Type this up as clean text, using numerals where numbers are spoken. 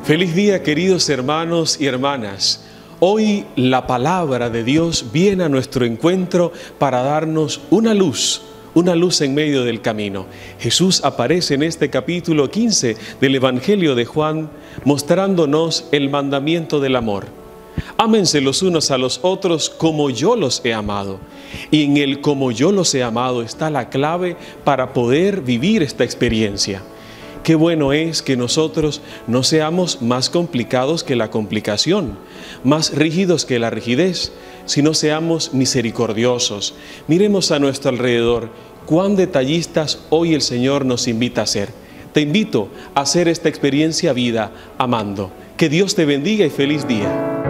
Feliz día, queridos hermanos y hermanas. Hoy la palabra de Dios viene a nuestro encuentro para darnos una luz en medio del camino. Jesús aparece en este capítulo 15 del Evangelio de Juan, mostrándonos el mandamiento del amor. Ámense los unos a los otros como yo los he amado. Y en el como yo los he amado está la clave para poder vivir esta experiencia. Qué bueno es que nosotros no seamos más complicados que la complicación, más rígidos que la rigidez, sino seamos misericordiosos. Miremos a nuestro alrededor, cuán detallistas hoy el Señor nos invita a ser. Te invito a hacer esta experiencia vida amando. Que Dios te bendiga y feliz día.